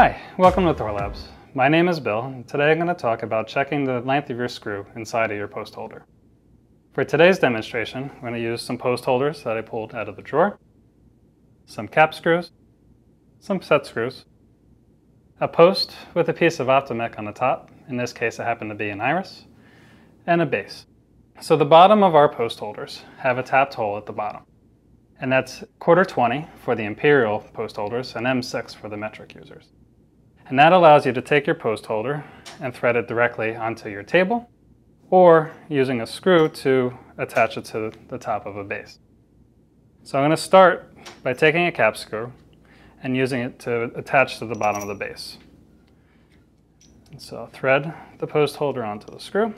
Hi, welcome to Thorlabs. My name is Bill, and today I'm going to talk about checking the length of your screw inside of your post holder. For today's demonstration, I'm going to use some post holders that I pulled out of the drawer, some cap screws, some set screws, a post with a piece of Optical on the top, in this case it happened to be an iris, and a base. So the bottom of our post holders have a tapped hole at the bottom, and that's 1/4 for the imperial post holders and M6 for the metric users. And that allows you to take your post holder and thread it directly onto your table, or using a screw to attach it to the top of a base. So I'm going to start by taking a cap screw and using it to attach to the bottom of the base. And so I'll thread the post holder onto the screw.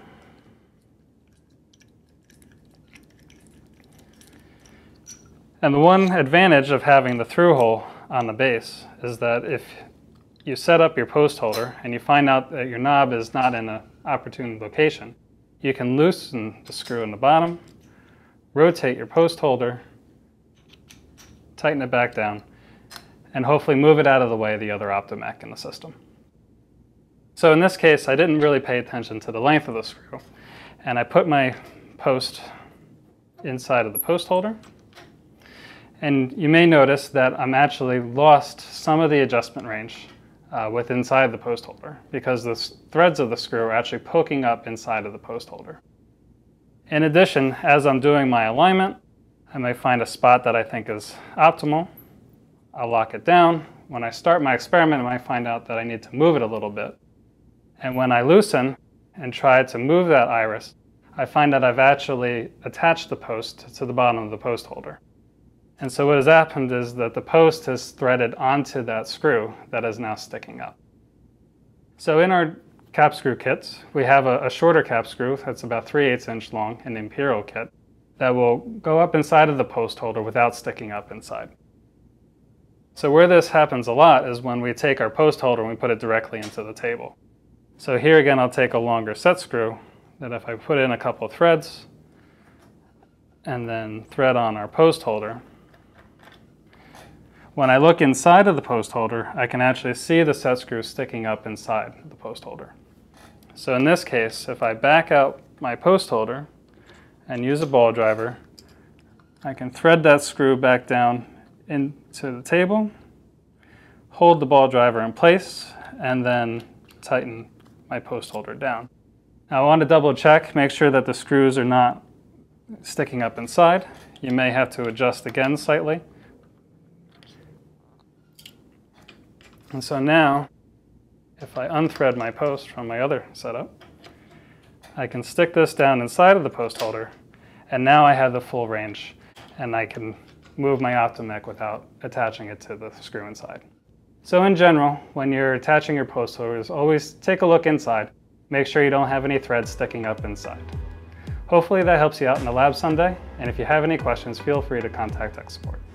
And the one advantage of having the through hole on the base is that if you set up your post holder and you find out that your knob is not in an opportune location, you can loosen the screw in the bottom, rotate your post holder, tighten it back down, and hopefully move it out of the way of the other Optical in the system. So in this case, I didn't really pay attention to the length of the screw, and I put my post inside of the post holder. And you may notice that I'm actually lost some of the adjustment range with inside the post holder because the threads of the screw are actually poking up inside of the post holder. In addition, as I'm doing my alignment, I may find a spot that I think is optimal. I'll lock it down. When I start my experiment, I might find out that I need to move it a little bit. And when I loosen and try to move that iris, I find that I've actually attached the post to the bottom of the post holder. And so what has happened is that the post has threaded onto that screw that is now sticking up. So in our cap screw kits, we have a shorter cap screw that's about 3/8 inch long in the imperial kit that will go up inside of the post holder without sticking up inside. So where this happens a lot is when we take our post holder and we put it directly into the table. So here again, I'll take a longer set screw that if I put in a couple of threads and then thread on our post holder, when I look inside of the post holder, I can actually see the set screw sticking up inside the post holder. So in this case, if I back out my post holder and use a ball driver, I can thread that screw back down into the table, hold the ball driver in place, and then tighten my post holder down. Now I want to double check, make sure that the screws are not sticking up inside. You may have to adjust again slightly. And so now, if I unthread my post from my other setup, I can stick this down inside of the post holder, and now I have the full range, and I can move my Optical without attaching it to the screw inside. So in general, when you're attaching your post holders, always take a look inside. Make sure you don't have any threads sticking up inside. Hopefully that helps you out in the lab someday, and if you have any questions, feel free to contact tech support.